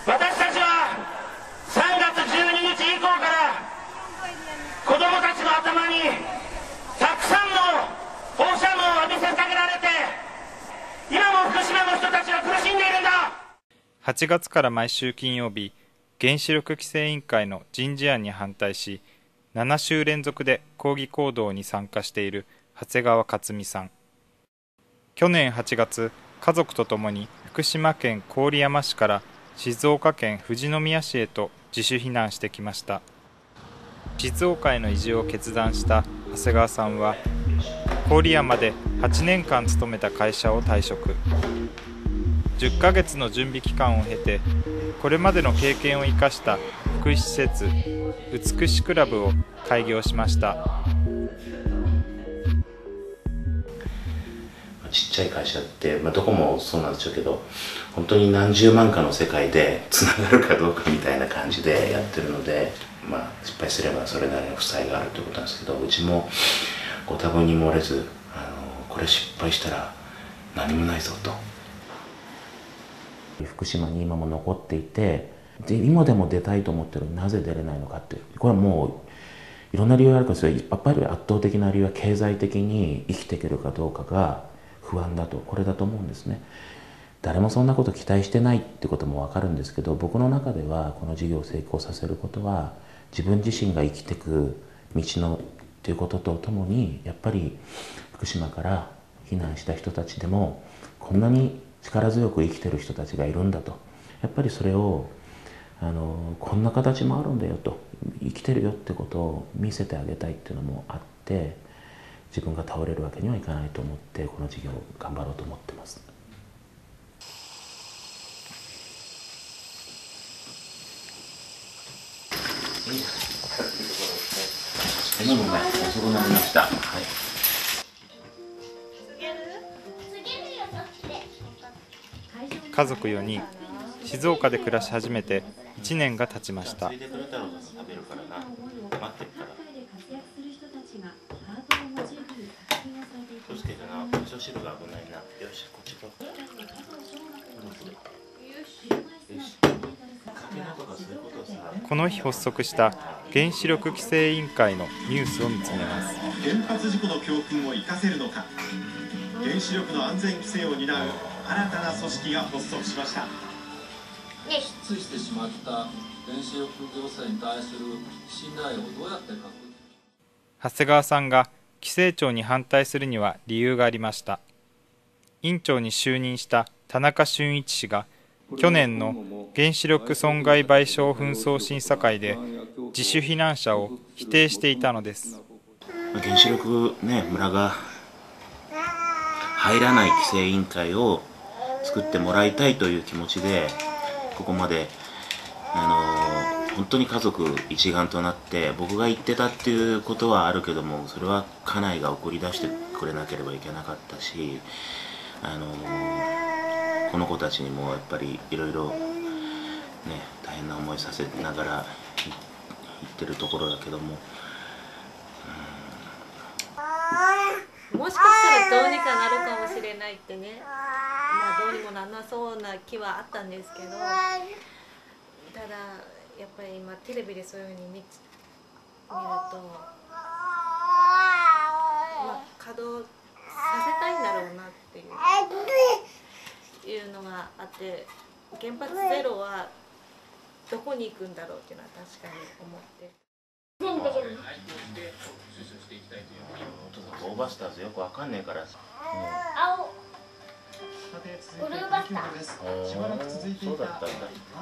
私たちは3月12日以降から子どもたちの頭にたくさんの放射能を浴びせかけられて、今も福島の人たちは苦しんでいるんだ。 8月から毎週金曜日、原子力規制委員会の人事案に反対し、7週連続で抗議行動に参加している長谷川克美さん。去年8月、家族とともに福島県郡山市から静岡県富士宮市へと自主避難してきました。静岡への移住を決断した長谷川さんは、郡山で8年間勤めた会社を退職。10ヶ月の準備期間を経て、これまでの経験を生かした福祉施設、美しクラブを開業しました。 ちっちゃい会社って、どこもそうなんでしょうけど、本当に何十万かの世界でつながるかどうかみたいな感じでやってるので、失敗すればそれなりの負債があるということなんですけど、うちもご多分に漏れず、これ失敗したら何もないぞと。福島に今も残っていて、で今でも出たいと思ってるのになぜ出れないのかって、これはもういろんな理由があるから、やっぱり圧倒的な理由は経済的に生きていけるかどうかが不安だと、これだと思うんですね。誰もそんなこと期待してないってことも分かるんですけど、僕の中ではこの事業を成功させることは自分自身が生きていく道のっていうこととともに、やっぱり福島から避難した人たちでもこんなに力強く生きてる人たちがいるんだと、やっぱりそれをこんな形もあるんだよと、生きてるよってことを見せてあげたいっていうのもあって、自分が倒れるわけにはいかないと思って、この事業を頑張ろうと思ってます。今もね、遅くなりました。はい。 家族4人、静岡で暮らし始めて1年が経ちました。この日発足した原子力規制委員会のニュースを見つめます。 原発事故の教訓を生かせるのか、原子力の安全規制を担う新たな組織が発足しました。 失墜してしまった原子力行政に対する信頼をどうやって確認。 長谷川さんが規制庁に反対するには理由がありました。委員長に就任した田中俊一氏が去年の原子力損害賠償紛争審査会で自主避難者を否定していたのです。 原子力村が入らない規制委員会を作ってもらいたいという気持ちで、ここまで本当に家族一丸となって、僕が言ってたっていうことはあるけども、それは家内が送り出してくれなければいけなかったし、この子たちにもやっぱりいろいろ大変な思いさせながら言ってるところだけども、 もしかしたらどうにかなるかもしれないってね、どうにもなんなそうな気はあったんですけど、ただやっぱり今テレビでそういうふうに見ると、稼働させたいんだろうなっていうのがあって、原発ゼロはどこに行くんだろうっていうのは確かに思って。 ゴーバスターズよくわかんねえからさ。 青。ブルーバスター。 しばらく続いていた。 そうだったんだ。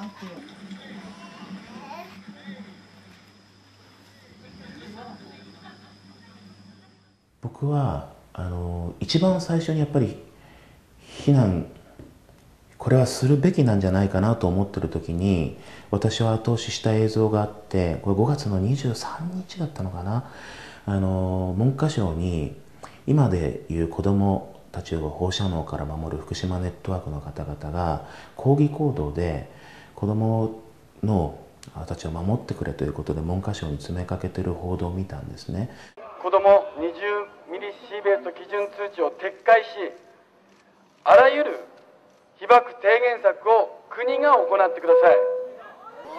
僕は一番最初にやっぱり避難、これはするべきなんじゃないかなと思ってる時に、私は後押しした映像があって、これ5月の23日だったのかな、文科省に今でいう子どもたちを放射能から守る福島ネットワークの方々が抗議行動で子どものたちを守ってくれということで文科省に詰めかけてる報道を見たんですね。 子ども20ミリシーベルト基準通知を撤回し、あらゆる被爆低減策を国が行ってください。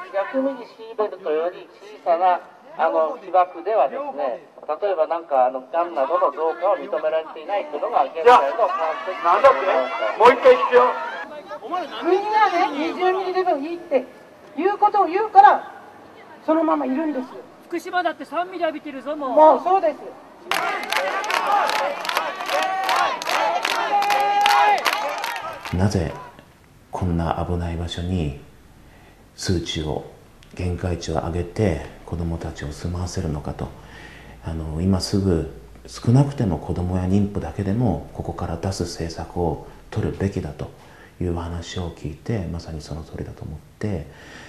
100ミリシーベルトより小さな被爆ではですね、例えばなんかがんなどの増加を認められていないというのが現在の科学的なんだってもう一回聞くよ。 国がね20ミリでもいいっていうことを言うからそのままいるんです。 福島だって3ミリ浴びてるぞもう。 もうそうです。 なぜこんな危ない場所に数値を限界値を上げて子どもたちを住まわせるのかと、今すぐ少なくても子どもや妊婦だけでもここから出す政策を取るべきだという話を聞いて、まさにその通りだと思って、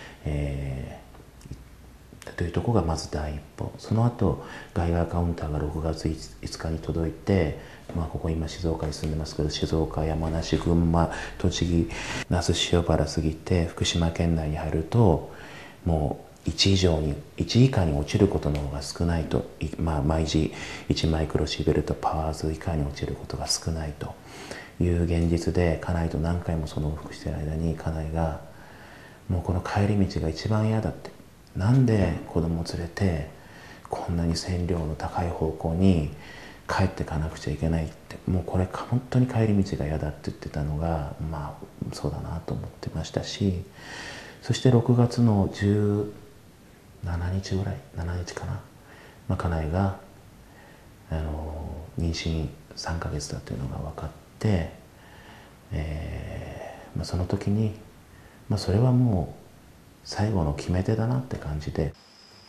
というところがまず第一歩。その後ガイガーカウンターが6月5日に届いて、ここ今静岡に住んでますけど、静岡、山梨、群馬、栃木、那須塩原過ぎて福島県内に入るともう1以下に落ちることの方が少ないと、毎時1マイクロシーベルトパワーズ以下に落ちることが少ないという現実で、家内と何回もその往復している間に家内がもうこの帰り道が一番嫌だって、なんで子供を連れてこんなに線量の高い方向に帰っていかなくちゃいけないって、もうこれ本当に帰り道が嫌だって言ってたのが、そうだなと思ってましたし、そして6月の17日ぐらい、7日かな、家内が妊娠3ヶ月だというのが分かって、その時に、それはもう最後の決め手だなって感じで。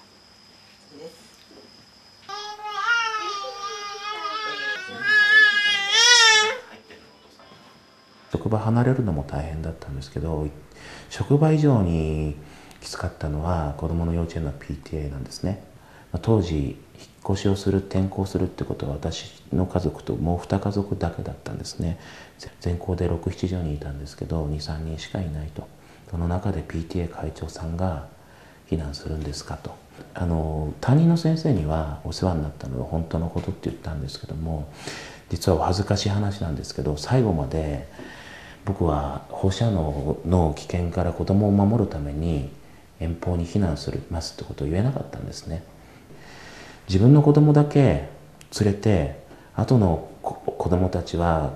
職場離れるのも大変だったんですけど、職場以上にきつかったのは子どもの幼稚園の PTA なんですね。当時引っ越しをする、転校するってことは私の家族ともう2家族だけだったんですね。全校で6、7人いたんですけど2、3人しかいないと。その中で PTA 会長さんが避難するんですかと。担任の先生にはお世話になったのは本当のことって言ったんですけども、実はお恥ずかしい話なんですけど、最後まで僕は放射能の危険から子供を守るために遠方に避難しますってことを言えなかったんですね。自分の子供だけ連れて、後の子供たちは、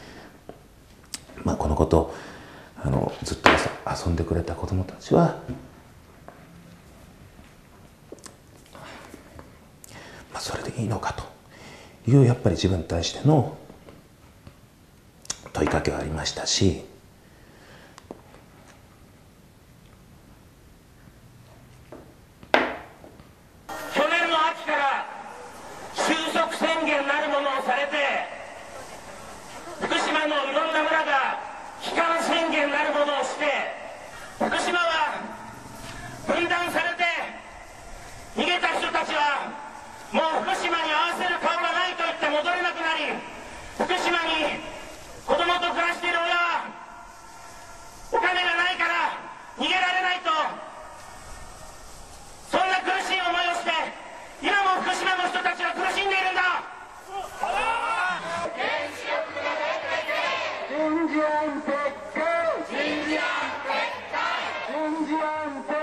このことずっと遊んでくれた子供たちは、それでいいのかという、やっぱり自分に対しての問いかけはありましたし、 去年の秋から収束宣言なるものをされて、福島のいろんな村が帰還宣言なるものをして、福島は分断されて逃げた人たちはもう福島に合わせる顔がないと言って戻れなくなり、福島に子供と暮らしている親はお金がないから逃げられないと、そんな苦しい思いをして今も福島の人たちは苦しんでいるんだ。 人事案撤回、人事案撤回、人事案撤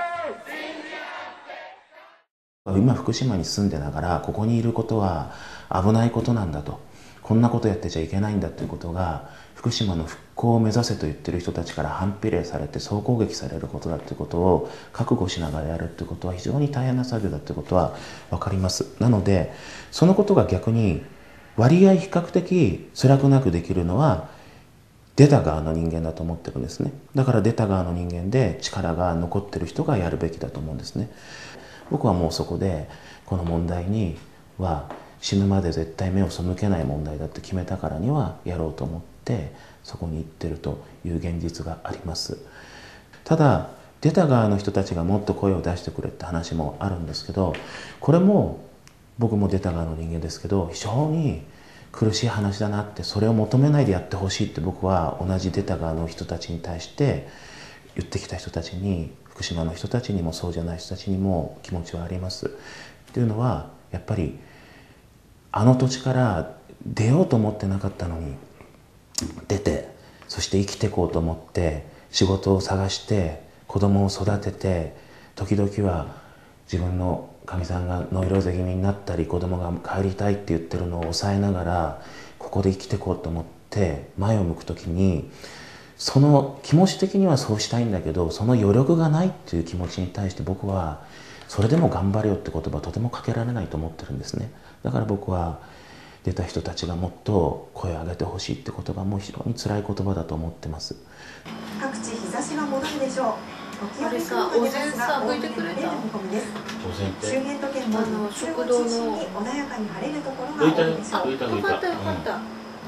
回。 今福島に住んでながらここにいることは危ないことなんだと、こんなことやってちゃいけないんだということが、福島の復興を目指せと言ってる人たちから反比例されて総攻撃されることだということを覚悟しながらやるということは非常に大変な作業だということは分かります。なのでそのことが逆に割合比較的辛くなくできるのは出た側の人間だと思ってるんですね。だから出た側の人間で力が残ってる人がやるべきだと思うんですね。僕はもうそこでこの問題には死ぬまで絶対目を背けない問題だって決めたからにはやろうと思ってそこに行ってるという現実があります。ただ出た側の人たちがもっと声を出してくれって話もあるんですけど、これも僕も出た側の人間ですけど非常に苦しい話だなって、それを求めないでやってほしいって僕は同じ出た側の人たちに対して言ってきた人たちに、福島の人たちにもそうじゃない人たちにも気持ちはあります。というのはやっぱりあの土地から出ようと思ってなかったのに出て、そして生きていこうと思って仕事を探して子子供を育てて、時々は自分のかみさんがノイローゼ気味になったり、子供が帰りたいって言ってるのを抑えながらここで生きていこうと思って前を向くときに、その気持ち的にはそうしたいんだけど、その余力がないっていう気持ちに対して僕はそれでも頑張れよって言葉はとてもかけられないと思ってるんですね。だから僕は出た人たちがもっと声を上げてほしいって言葉も非常に辛い言葉だと思ってます。 各地日差しが戻るでしょう。 あれさ、お膳さ、拭いてくれた？ 周辺都県も食堂の穏やかに晴れるところが多いでしょう。 よかったよかった。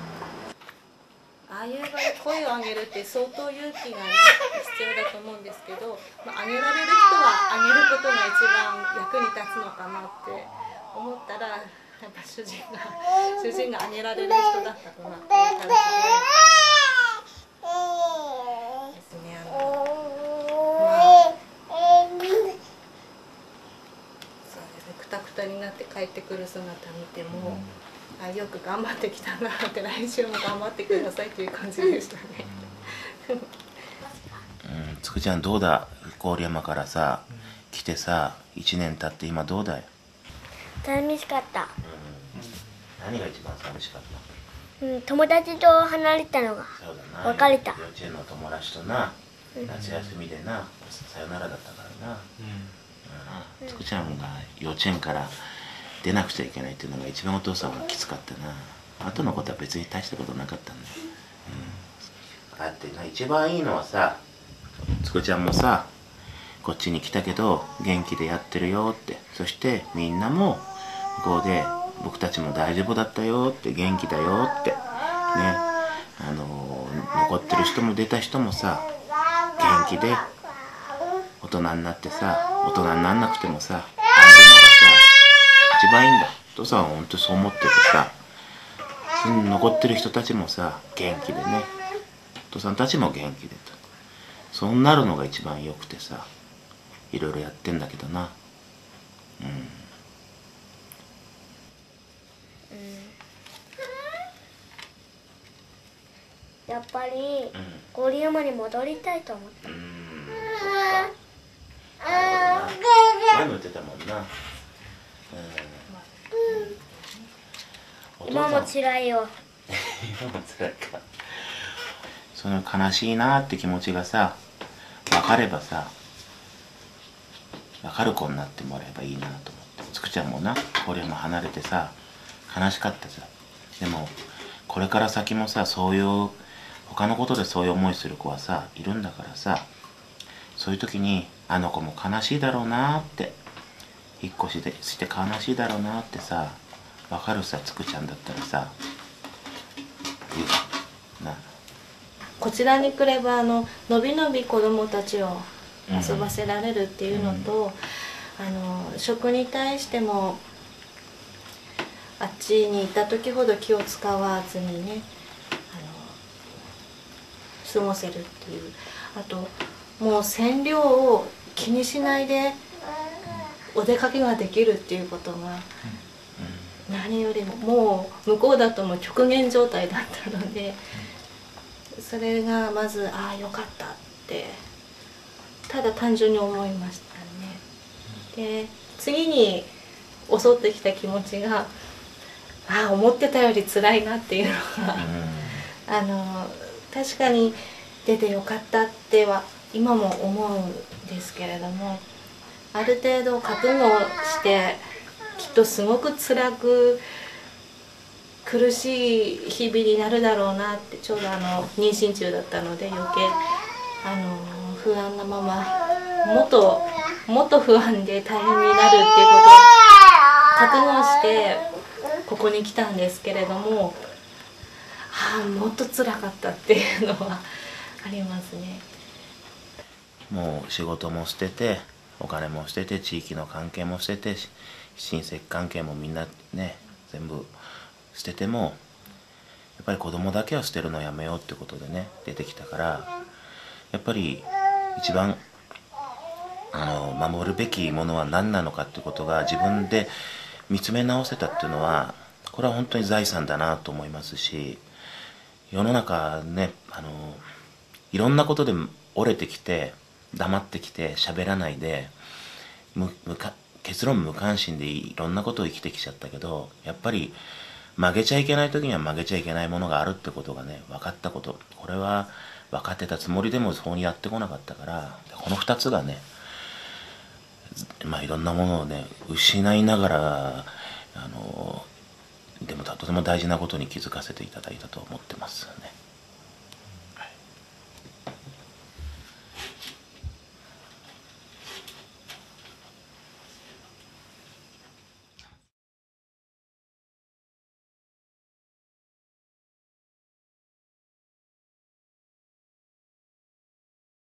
ああいう場で声を上げるって相当勇気がね、必要だと思うんですけど、上げられる人は上げることが一番役に立つのかなって思ったら、やっぱ主人が上げられる人だったかなっていう感じでですね。くたくたになって帰ってくる姿見ても、よく頑張ってきたなって、来週も頑張ってくださいっていう感じでしたね。 つくちゃんどうだ、郡山からさ来てさ1年経って今どうだい？ 寂しかった。 何が一番寂しかった？ 友達と離れたのが別れた。 幼稚園の友達とな、夏休みでな、さよならだったからな。つくちゃんが幼稚園から出なくちゃいけないっていうのが一番お父さんはきつかったな。後のことは別に大したことなかったんだよ。だってな、一番いいのはさ、つくちゃんもさこっちに来たけど元気でやってるよって、そしてみんなも向こうで僕たちも大丈夫だったよって、元気だよってね、残ってる人も出た人もさ元気で大人になってさ、大人になんなくてもさ会えるのがさ一番いいんだ。お父さんは本当にそう思っててさ、残ってる人たちもさ元気でね、お父さんたちも元気でと、そうなるのが一番よくてさ、いろいろやってんだけどな。 やっぱり郡山に戻りたいと思った。 前も言ってたもんな。 今も辛いよ。 今も辛いか。その悲しいなって気持ちがさ分かればさ、分かる子になってもらえばいいなと思って。つくちゃんもな、郡山離れてさ悲しかったさ。でもこれから先もさ、そういう他のことでそういう思いする子はさいるんだからさ、そういう時にあの子も悲しいだろうなって、引っ越しして悲しいだろうなってさ分かるさ。つくちゃんだったらさな、 こちらに来ればのびのび子どもたちを遊ばせられるっていうのと、食に対してもあっちにいた時ほど気を使わずにね過ごせるっていう、あともう線量を気にしないでお出かけができるっていうことが何よりも、もう向こうだともう極限状態だったので、それがまずああよかったってただ単純に思いましたね。で次に襲ってきた気持ちが、ああ思ってたより辛いなっていうのが確かに出てよかったっては今も思うんですけれども、ある程度覚悟してきっとすごく辛く苦しい日々になるだろうなって、ちょうど妊娠中だったので余計不安なままもっと不安で大変になるっていうことを覚悟してここに来たんですけれども、もっと辛かったっていうのはありますね。 もう仕事も捨ててお金も捨てて地域の関係も捨てて親戚関係もみんなね全部捨てても、やっぱり子供だけは捨てるのやめようってことでね出てきたから、やっぱり一番守るべきものは何なのかってことが自分で見つめ直せたっていうのは、これは本当に財産だなと思いますし、世の中ねいろんなことで折れてきて黙ってきて喋らないで結論無関心でいろんなことを生きてきちゃったけど、やっぱり曲げちゃいけない時には曲げちゃいけないものがあるってことがね分かったこと、これは分かってたつもりでもそうにやってこなかったから、この2つがねいろんなものをね失いながらでもとても大事なことに気づかせていただいたと思ってますね。